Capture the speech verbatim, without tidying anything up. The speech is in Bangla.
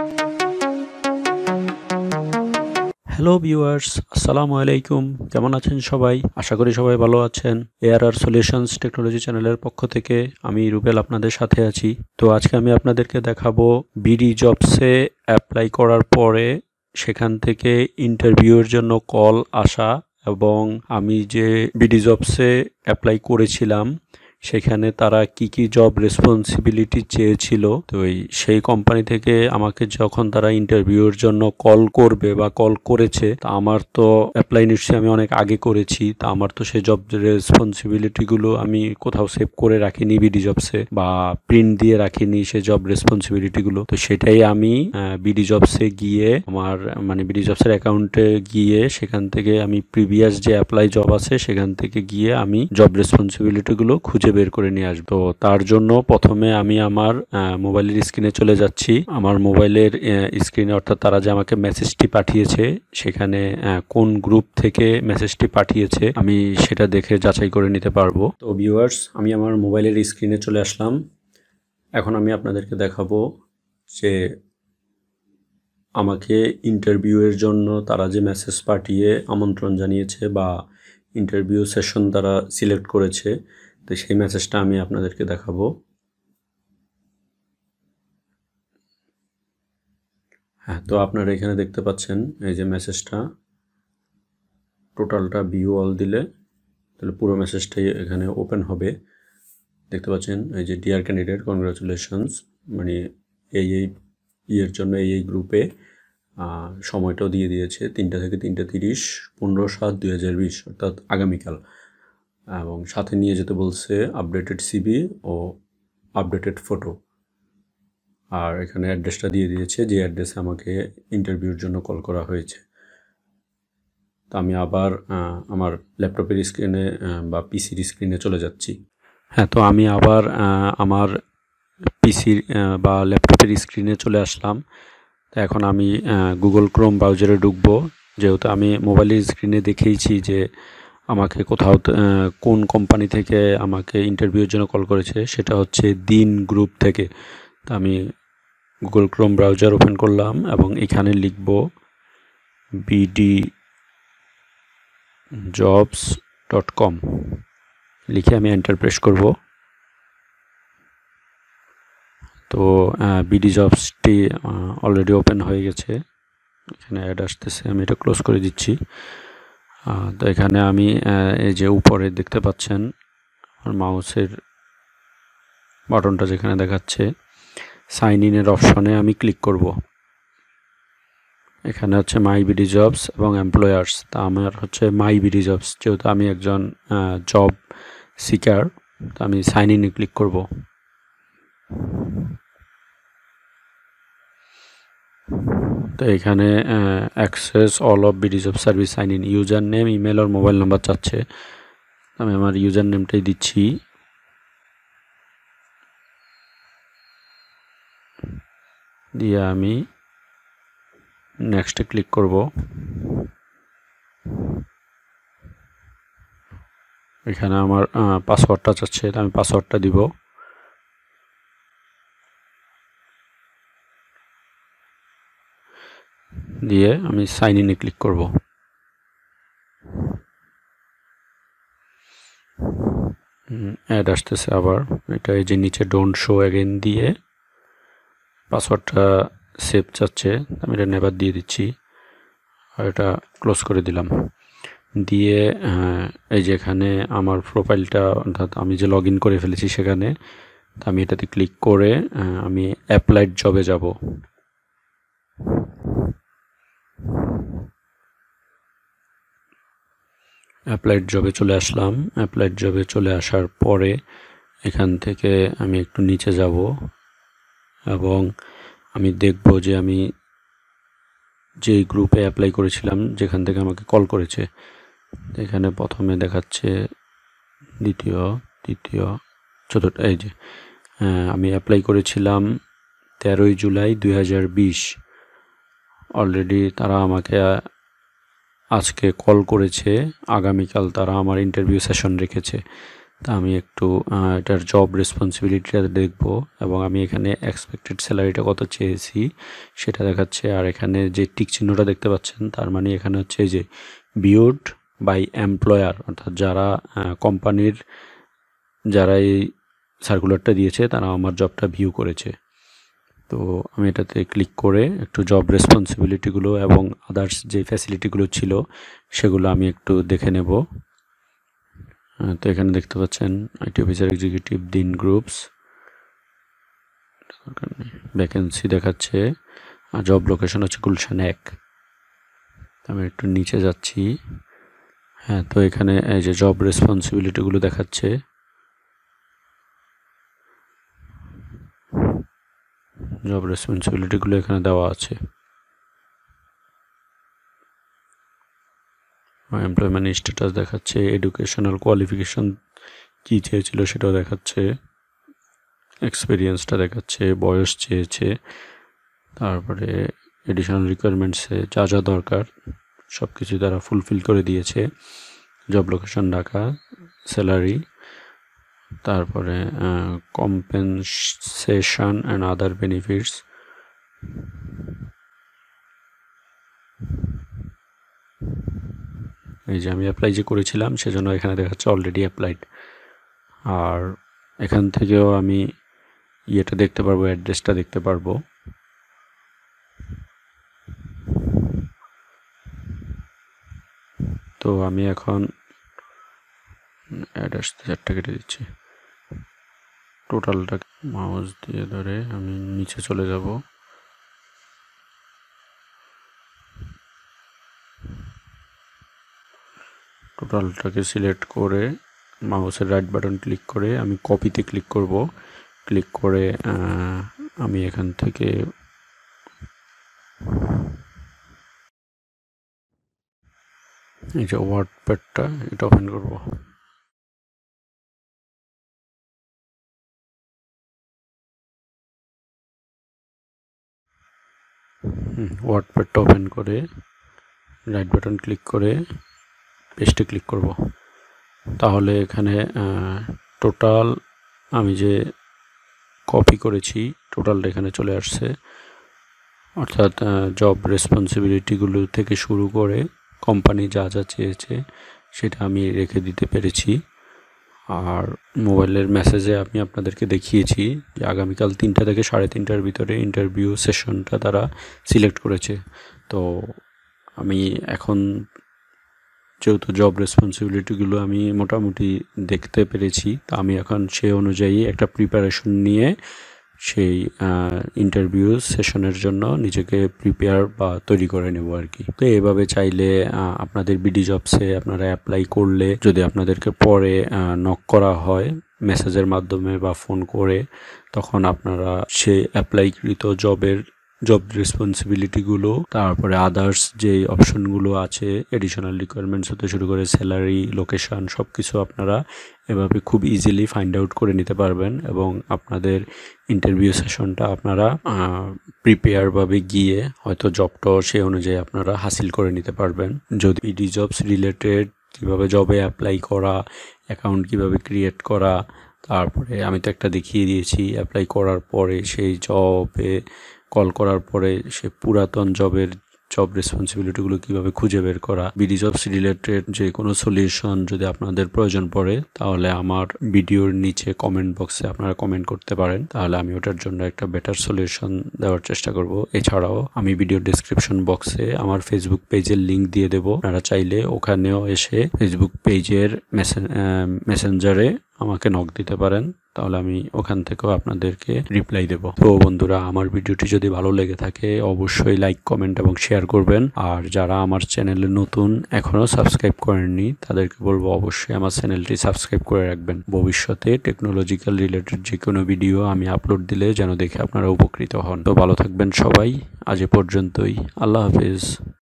হ্যালো ভিউয়ার্স, আসসালামু আলাইকুম। কেমন আছেন সবাই? আশা করি সবাই ভালো আছেন। এআরআর সলিউশনস টেকনোলজি চ্যানেলের পক্ষ থেকে আমি রুবেল আপনাদের সাথে আছি। তো আজকে আমি আপনাদেরকে দেখাবো বিডি জবসে অ্যাপ্লাই করার পরে সেখান থেকে ইন্টারভিউয়ের জন্য কল আসা এবং আমি যে বিডি জবসে অ্যাপ্লাই করেছিলাম সেখানে তারা কি কি জব রেসপন্সিবিলিটি চেয়েছিল, তো সেই কোম্পানি থেকে আমাকে যখন তারা ইন্টারভিউর জন্য কল করবে বা কল করেছে, তা আমার তো অ্যাপ্লাই নিশ্চয়ই আমি অনেক আগে করেছি, তা আমার তো সেই জব রেসপন্সিবিলিটিগুলো আমি কোথাও সেভ করে রাখিনি বিডি জবসে বা প্রিন্ট দিয়ে রাখিনি সেই জব রেসপন্সিবিলিটিগুলো। তো সেটাই আমি বিডি জবসে গিয়ে আমার মানে বিডি জবসের অ্যাকাউন্টে গিয়ে সেখান থেকে আমি প্রিভিয়াস যে অ্যাপ্লাই জব আছে সেখান থেকে গিয়ে আমি জব রেসপন্সিবিলিটিগুলো খুঁজে বের করে নিয়ে আসবো। তো তার জন্য প্রথমে আমি আমার মোবাইলের স্ক্রিনে চলে যাচ্ছি। আমার মোবাইলের স্ক্রিনে অর্থাৎ তারা যে আমাকে মেসেজটি পাঠিয়েছে সেখানে কোন গ্রুপ থেকে মেসেজটি পাঠিয়েছে আমি সেটা দেখে যাচাই করে নিতে পারবো। তো ভিউয়ার্স, আমি আমার মোবাইলের স্ক্রিনে চলে আসলাম। এখন আমি আপনাদেরকে দেখাবো যে আমাকে ইন্টারভিউয়ের জন্য তারা যে মেসেজ পাঠিয়ে আমন্ত্রণ জানিয়েছে বা ইন্টারভিউ সেশন তারা সিলেক্ট করেছে, তো সেই মেসেজটা আমি আপনাদেরকে দেখাবো। হ্যাঁ, তো আপনারা এখানে দেখতে পাচ্ছেন এই যে মেসেজটা, টোটালটা ভিউ অল দিলে তাহলে পুরো মেসেজটাই এখানে ওপেন হবে। দেখতে পাচ্ছেন এই যে ডিয়ার ক্যান্ডিডেট, কনগ্রাচুলেশনস, মানে এই এই ইয়ের জন্য এই এই গ্রুপে সময়টাও দিয়ে দিয়েছে তিনটা থেকে তিনটা তিরিশ পনেরো সাত দুই হাজার বিশ অর্থাৎ আগামীকাল, এবং সাথে নিয়ে যেতে বলছে আপডেটেড সিভি ও আপডেটেড ফটো। আর এখানে অ্যাড্রেসটা দিয়ে দিয়েছে যে অ্যাড্রেসে আমাকে ইন্টারভিউর জন্য কল করা হয়েছে। তো আমি আবার আমার ল্যাপটপের স্ক্রিনে বা পিসির স্ক্রিনে চলে যাচ্ছি। হ্যাঁ, তো আমি আবার আমার পিসির বা ল্যাপটপের স্ক্রিনে চলে আসলাম। তো এখন আমি গুগল ক্রোম ব্রাউজারে ঢুকবো, যেহেতু আমি মোবাইলের স্ক্রিনে দেখেইছি যে আমাকে কোথাও কোন কোম্পানি থেকে আমাকে ইন্টারভিউর জন্য কল করেছে, সেটা হচ্ছে দিন গ্রুপ থেকে। তো আমি গুগল ক্রোম ব্রাউজার ওপেন করলাম এবং এখানে লিখব বিডি জবস ডট কম, লিখে আমি এন্টার প্রেস করব। তো বিডি জবসটি অলরেডি ওপেন হয়ে গেছে, এখানে অ্যাড আসতেছে, আমি এটা ক্লোজ করে দিচ্ছি। তো এখানে আমি এই যে উপরে দেখতে পাচ্ছেন আমার মাউসের বাটনটা যেখানে দেখাচ্ছে সাইন ইনের অপশনে আমি ক্লিক করব। এখানে হচ্ছে মাই বিডি জবস এবং এমপ্লয়ার্স। তা আমার হচ্ছে মাই বিডি জবস, যেহেতু আমি একজন জব সিকার, তো আমি সাইন ইনে ক্লিক করব। তো এখানে access all of BD job service sign in, user name, email আর মোবাইল নাম্বার চাচ্ছে। আমি আমার ইউজার নেমটাই দিচ্ছি। দিয়ে আমি নেক্সটে ক্লিক করব। এখানে আমার পাসওয়ার্ডটা চাচ্ছে, আমি পাসওয়ার্ডটা দিব। দিয়ে আমি সাইন ইনে ক্লিক করব। অ্যাড আসতেছে আবার, এটা এই যে নিচে ডোন্ট শো অ্যাগেন দিয়ে পাসওয়ার্ডটা সেভ চাচ্ছে, আমি এটা নেভার দিয়ে দিচ্ছি আর এটা ক্লোজ করে দিলাম। দিয়ে এই যে এখানে আমার প্রোফাইলটা অর্থাৎ আমি যে লগ ইন করে ফেলেছি সেখানে, আমি এটাতে ক্লিক করে আমি অ্যাপ্লাইড জবে যাব। অ্যাপ্লাইড জবে চলে আসলাম। অ্যাপ্লাইড জবে চলে আসার পরে এখান থেকে আমি একটু নিচে যাব এবং আমি দেখব যে আমি যে গ্রুপে অ্যাপ্লাই করেছিলাম যেখান থেকে আমাকে কল করেছে, এখানে প্রথমে দেখাচ্ছে দ্বিতীয় তৃতীয় চতুর্থ, এই যে আমি অ্যাপ্লাই করেছিলাম তেরোই জুলাই দুই হাজার বিশ। অলরেডি তারা আমাকে আজকে কল করেছে, আগামীকাল তারা আমার ইন্টারভিউ সেশন রেখেছে। তা আমি একটু এটার জব রেসপন্সিবিলিটিটা দেখব এবং আমি এখানে এক্সপেক্টেড স্যালারিটা কত চেয়েছি সেটা দেখাচ্ছে। আর এখানে যে টিক চিহ্নটা দেখতে পাচ্ছেন তার মানে এখানে হচ্ছে যে ভিউড বাই এমপ্লয়ার, অর্থাৎ যারা কোম্পানির যারা এই সার্কুলারটা দিয়েছে তারা আমার জবটা ভিউ করেছে। তো আমি এটাতে ক্লিক করে একটু জব রেসপন্সিবিলিটিগুলো এবং আদার্স যে ফ্যাসিলিটিগুলো ছিল সেগুলো আমি একটু দেখে নেব। তো এখানে দেখতে পাচ্ছেন আইটি অফিসার এক্সিকিউটিভ দিন গ্রুপস, ভ্যাকেন্সি দেখাচ্ছে, আর জব লোকেশন হচ্ছে গুলশান এক। আমি একটু নিচে যাচ্ছি। হ্যাঁ, তো এখানে এই যে জব রেসপন্সিবিলিটিগুলো দেখাচ্ছে। জব রেসপন্সিবিলিটিগুলো এখানে দেওয়া আছে। এমপ্লয়মেন্ট স্ট্যাটাস দেখাচ্ছে, এডুকেশনাল কোয়ালিফিকেশন কী চেয়েছিল সেটাও দেখাচ্ছে, এক্সপিরিয়েন্সটা দেখাচ্ছে, বয়স চেয়েছে, তারপরে এডিশনাল রিকোয়ারমেন্টসে যা যা দরকার সব কিছু তারা ফুলফিল করে দিয়েছে। জব লোকেশন ঢাকা, স্যালারি, তারপরে কম্পেনসেশন অ্যান্ড আদার বেনিফিটস। এই যে আমি অ্যাপ্লাই যে করেছিলাম সেজন্য এখানে দেখাচ্ছে অলরেডি অ্যাপ্লাইড। আর এখান থেকেও আমি ইয়েটা দেখতে পারবো, অ্যাড্রেসটা দেখতে পারবো। তো আমি এখন অ্যাড্রেস চারটা কেটে দিচ্ছি, টোটালটা মাউস দিয়ে ধরে আমি নিচে চলে যাব। টোটালটাকে সিলেক্ট করে মাউসের রাইট বাটন ক্লিক করে আমি কপিতে ক্লিক করব। ক্লিক করে আমি এখান থেকে এই যে ওয়ার্ডপ্যাডটা এটা ওপেন করব। ওয়ার্ডপ্যাডটা ওপেন করে রাইট বাটন ক্লিক করে পেস্টে ক্লিক করব। তাহলে এখানে টোটাল আমি যে কপি করেছি টোটালটা এখানে চলে আসছে, অর্থাৎ জব রেসপন্সিবিলিটিগুলো থেকে শুরু করে কোম্পানি যা যা চেয়েছে সেটা আমি রেখে দিতে পেরেছি। আর মোবাইলের মেসেজে আমি আপনাদেরকে দেখিয়েছি যে আগামীকাল তিনটা থেকে সাড়ে তিনটার ভিতরে ইন্টারভিউ সেশনটা তারা সিলেক্ট করেছে। তো আমি এখন যেহেতু জব রেসপন্সিবিলিটিগুলো আমি মোটামুটি দেখতে পেরেছি, তা আমি এখন সেই অনুযায়ী একটা প্রিপারেশন নিয়ে সেই ইন্টারভিউ সেশনের জন্য নিজেকে প্রিপেয়ার বা তৈরি করে নেব আর কি। তো এভাবে চাইলে আপনাদের বিডি জবসে আপনারা অ্যাপ্লাই করলে যদি আপনাদেরকে পরে নক করা হয় মেসেজের মাধ্যমে বা ফোন করে, তখন আপনারা সেই অ্যাপ্লাইকৃত জবের জব রেসপন্সিবিলিটিগুলো, তারপরে আদার্স যে অপশনগুলো আছে এডিশনাল রিকোয়ারমেন্টস হতে শুরু করে স্যালারি, লোকেশন সব কিছু আপনারা এভাবে খুব ইজিলি ফাইন্ড আউট করে নিতে পারবেন এবং আপনাদের ইন্টারভিউ সেশনটা আপনারা প্রিপেয়ারভাবে গিয়ে হয়তো জবটাও সেই অনুযায়ী আপনারা হাসিল করে নিতে পারবেন। যদি বিডি জবস রিলেটেড কীভাবে জবে অ্যাপ্লাই করা, অ্যাকাউন্ট কীভাবে ক্রিয়েট করা, তারপরে আমি তো একটা দেখিয়ে দিয়েছি অ্যাপ্লাই করার পরে সেই জবে কল করার পরে সে পুরাতন জবের জব রেসপন্সিবিলিটিগুলো কীভাবে খুঁজে বের করা। বিডি জবস রিলেটেড যে কোনো সলিউশন যদি আপনাদের প্রয়োজন পড়ে তাহলে আমার ভিডিওর নিচে কমেন্ট বক্সে আপনারা কমেন্ট করতে পারেন, তাহলে আমি ওটার জন্য একটা বেটার সলিউশন দেওয়ার চেষ্টা করব। এছাড়াও আমি ভিডিও ডেসক্রিপশন বক্সে আমার ফেসবুক পেজের লিঙ্ক দিয়ে দেবো, আপনারা চাইলে ওখানেও এসে ফেসবুক পেজের মেসেঞ্জারে আমাকে নক দিতে পারেন, তাহলে আমি ওখান থেকেও আপনাদেরকে রিপ্লাই দেব। তো বন্ধুরা, আমার ভিডিওটি যদি ভালো লেগে থাকে অবশ্যই লাইক, কমেন্ট এবং শেয়ার করবেন। আর যারা আমার চ্যানেলে নতুন এখনও সাবস্ক্রাইব করেননি তাদেরকে বলবো অবশ্যই আমার চ্যানেলটি সাবস্ক্রাইব করে রাখবেন। ভবিষ্যতে টেকনোলজিক্যাল রিলেটেড যে কোনো ভিডিও আমি আপলোড দিলে যেন দেখে আপনারা উপকৃত হন। তো ভালো থাকবেন সবাই, আজ এ পর্যন্তই, আল্লাহ হাফিজ।